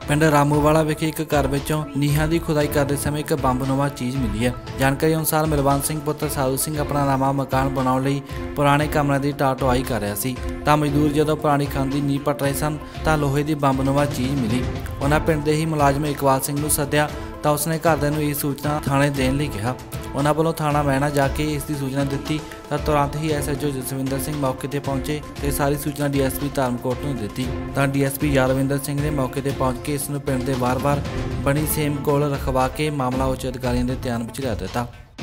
ਪਿੰਡ ਰਾਮੂਵਾਲਾ ਵਿਖੇ ਇੱਕ ਘਰ ਵਿੱਚੋਂ ਨੀਹਾਂ ਦੀ ਖੁਦਾਈ ਕਰਦੇ ਸਮੇਂ ਇੱਕ ਬੰਬਨੁਮਾ ਚੀਜ਼ ਮਿਲੀ ਹੈ। ਜਾਣਕਾਰੀ ਅਨੁਸਾਰ ਮਿਲਵੰਤ ਸਿੰਘ ਪੁੱਤਰ ਸਾਧੂ ਸਿੰਘ ਆਪਣਾ ਨਵਾਂ ਮਕਾਨ ਬਣਾਉਣ ਲਈ ਪੁਰਾਣੇ ਕਮਰਿਆਂ ਦੀ ਢਾਹ-ਢੁਆਈ ਕਰ ਰਿਹਾ ਸੀ ਤਾਂ ਮਜ਼ਦੂਰ ਜਦੋਂ ਪੁਰਾਣੀ ਖੰਡ ਦੀ ਨੀਂਹ ਪੱਟ ਰਹੇ ਸਨ ਤਾਂ ਲੋਹੇ ਦੀ ਬੰਬਨੁਮਾ ਚੀਜ਼ ਮਿਲੀ। ਉਹਨਾਂ ਪਿੰਡ ਦੇ ਹੀ ਮੁਲਾਜ਼ਮ ਇਕਬਾਲ ਸਿੰਘ ਨੂੰ ਸੱਦਿਆ ਤਾਂ ਉਸਨੇ ਘਰਦਿਆਂ ਨੂੰ ਇਹ ਸੂਚਨਾ ਥਾਣੇ ਦੇਣ ਲਈ ਕਿਹਾ। ਉਹਨਾਂ ਵੱਲੋਂ ਥਾਣਾ ਮਹਿਣਾ ਜਾ ਕੇ ਇਸ ਦੀ ਸੂਚਨਾ ਦਿੱਤੀ ਤਾਂ ਤੁਰੰਤ ਹੀ SHO ਜਸਵਿੰਦਰ ਸਿੰਘ ਮੌਕੇ ਤੇ ਪਹੁੰਚੇ ਤੇ ਸਾਰੀ ਸੂਚਨਾ DSP ਧਰਮਕੋਟ ਨੂੰ ਦਿੱਤੀ ਤਾਂ DSP ਯਾਦਵਿੰਦਰ ਸਿੰਘ ਨੇ ਮੌਕੇ ਤੇ ਪਹੁੰਚ ਕੇ ਇਸ ਨੂੰ ਪਿੰਡ ਦੇ ਵਾਰ-ਵਾਰ ਬਣੀ ਸੇਮ ਕੋਲ ਰਖਵਾ ਕੇ ਮਾਮਲਾ ਉੱਚ ਅਧਿਕਾਰੀਆਂ ਦੇ ਧਿਆਨ ਵਿੱਚ ਲਿਆ ਦਿੱਤਾ।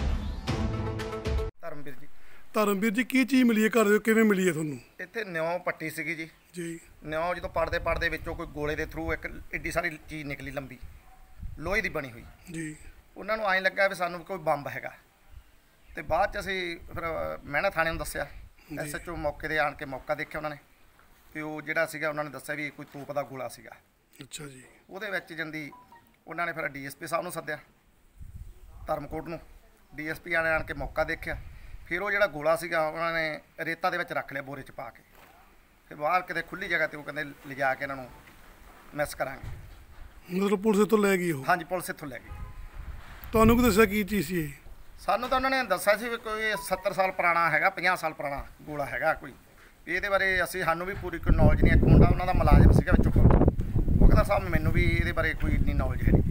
ਧਰਮਵੀਰ ਜੀ ਕੀ ਚੀਜ਼ ਮਿਲੀ ਹੈ ਘਰ ਦੇ, ਕਿਵੇਂ ਮਿਲੀ ਹੈ ਤੁਹਾਨੂੰ? ਇੱਥੇ ਨਿਉ ਪੱਟੀ ਸੀਗੀ ਜੀ। ਨਿਉ ਜਦੋਂ ਪੜਦੇ ਵਿੱਚੋਂ ਕੋਈ ਗੋਲੇ ਦੇ ਥਰੂ ਇੱਕ ਏਡੀ ਸਾਰੀ ਚੀਜ਼ ਨਿਕਲੀ ਲੰਬੀ ਲੋਹੇ ਦੀ ਬਣੀ ਹੋਈ ਜੀ। ਉਹਨਾਂ ਨੂੰ ਐਂ ਲੱਗਾ ਵੀ ਸਾਨੂੰ ਕੋਈ ਬੰਬ ਹੈਗਾ ਤੇ ਬਾਅਦ 'ਚ ਅਸੀਂ ਫਿਰ ਮਹਿਣਾ ਥਾਣੇ ਨੂੰ ਦੱਸਿਆ। SHO ਮੌਕੇ 'ਤੇ ਆਣ ਕੇ ਮੌਕਾ ਦੇਖਿਆ ਉਹਨਾਂ ਨੇ ਤੇ ਉਹ ਜਿਹੜਾ ਸੀਗਾ ਉਹਨਾਂ ਨੇ ਦੱਸਿਆ ਵੀ ਕੋਈ ਤੋਪ ਦਾ ਗੋਲਾ ਸੀਗਾ। ਅੱਛਾ ਜੀ। ਉਹਦੇ ਵਿੱਚ ਜਾਂਦੀ ਉਹਨਾਂ ਨੇ ਫਿਰ DSP ਸਾਹਿਬ ਨੂੰ ਸੱਦਿਆ ਧਰਮਕੋਟ ਨੂੰ। DSP ਆਣ ਕੇ ਮੌਕਾ ਦੇਖਿਆ ਫਿਰ ਉਹ ਜਿਹੜਾ ਗੋਲਾ ਸੀਗਾ ਉਹਨਾਂ ਨੇ ਰੇਤਾ ਦੇ ਵਿੱਚ ਰੱਖ ਲਿਆ ਬੋਰੇ 'ਚ ਪਾ ਕੇ। ਫਿਰ ਬਾਹਰ ਕਿਤੇ ਖੁੱਲ੍ਹੀ ਜਗ੍ਹਾ 'ਤੇ ਉਹ ਕਹਿੰਦੇ ਲਿਜਾ ਕੇ ਇਹਨਾਂ ਨੂੰ ਮਿਸ ਕਰਾਂਗੇ। ਮਤਲਬ ਪੁਲਿਸ ਇੱਥੋਂ ਲੈ ਗਈ ਉਹ? ਹਾਂਜੀ, ਪੁਲਿਸ ਇੱਥੋਂ ਲੈ ਗਈ। ਤੁਹਾਨੂੰ ਕੀ ਦੱਸਿਆ ਕੀ ਚੀਜ਼ ਸੀ ਇਹ? ਸਾਨੂੰ ਤਾਂ ਉਹਨਾਂ ਨੇ ਦੱਸਿਆ ਸੀ ਵੀ ਕੋਈ 70 ਸਾਲ ਪੁਰਾਣਾ ਹੈਗਾ, 50 ਸਾਲ ਪੁਰਾਣਾ ਗੋਲਾ ਹੈਗਾ ਕੋਈ। ਇਹਦੇ ਬਾਰੇ ਸਾਨੂੰ ਵੀ ਪੂਰੀ ਕੋਈ ਨੌਲੇਜ ਨਹੀਂ। ਇੱਕ ਮੁੰਡਾ ਉਹਨਾਂ ਦਾ ਮੁਲਾਜ਼ਮ ਸੀਗਾ ਵਿੱਚੋਂ, ਉਹ ਕਹਿੰਦਾ ਸਾਹਿਬ ਮੈਨੂੰ ਵੀ ਇਹਦੇ ਬਾਰੇ ਕੋਈ ਇੰਨੀ ਨੌਲੇਜ ਹੈ ਨਹੀਂ।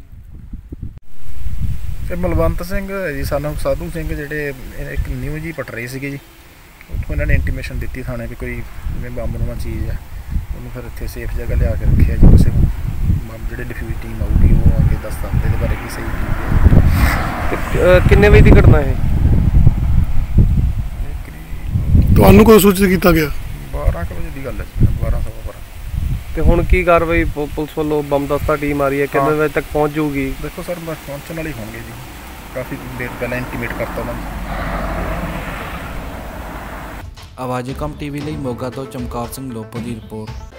ਇਹ ਮਲਵੰਤ ਸਿੰਘ ਹੈ ਜੀ, ਸਾਨੂੰ ਸਾਧੂ ਸਿੰਘ ਜਿਹੜੇ ਇੱਕ ਨਿਊ ਜੀ ਪਟ ਰਹੇ ਸੀਗੇ ਜੀ। ਉੱਥੋਂ ਇਹਨਾਂ ਨੇ ਇੰਟੀਮੇਸ਼ਨ ਦਿੱਤੀ ਥਾਣੇ ਵੀ ਕੋਈ ਜਿਵੇਂ ਬੰਬਨੁਮਾ ਚੀਜ਼ ਹੈ, ਉਹਨੂੰ ਫਿਰ ਇੱਥੇ ਸੇਫ ਜਗ੍ਹਾ ਲਿਆ ਕੇ ਰੱਖਿਆ ਜੀ। ਕਿਸੇ ਬੰਬ ਜਿਹੜੇ ਡਿਫਿਊਜ਼ ਟੀਮ ਆਊਗੀ ਉਹ ਆ ਕੇ ਦੱਸਦਾ ਇਹਦੇ ਬਾਰੇ ਕੀ ਸਹੀ ਚੀਜ਼। ਕਿੰਨੇ ਵਜੇ ਦੀ ਘਟਨਾ ਹੈ? ਤੁਹਾਨੂੰ ਕੋਈ ਸੂਚਿਤ ਕੀਤਾ ਗਿਆ? 12 ਵਜੇ ਦੀ ਗੱਲ ਹੈ, 12:15। ਤੇ ਹੁਣ ਕੀ ਕਾਰਵਾਈ ਪੁਲਿਸ ਵੱਲੋਂ ਬੰਬ ਦਸਤਾ ਟੀਮ ਆ ਰਹੀ ਹੈ, ਕਿੰਨੇ ਵਜੇ ਤੱਕ ਪਹੁੰਚ ਜਾਊਗੀ? ਦੇਖੋ ਸਰ, ਬਸ ਪਹੁੰਚਣ ਵਾਲੇ ਹੋਣਗੇ ਜੀ, ਕਾਫੀ ਦੇਰ ਪਹਿਲਾਂ ਇੰਟੀਮੇਟ ਕਰਤਾ ਉਹਨਾਂ ਨੇ। ਆਵਾਜ਼ਕਮ TV ਲਈ ਮੋਗਾ ਤੋਂ ਚਮਕੌਰ ਸਿੰਘ ਲੋਪੋ ਦੀ ਰਿਪੋਰਟ।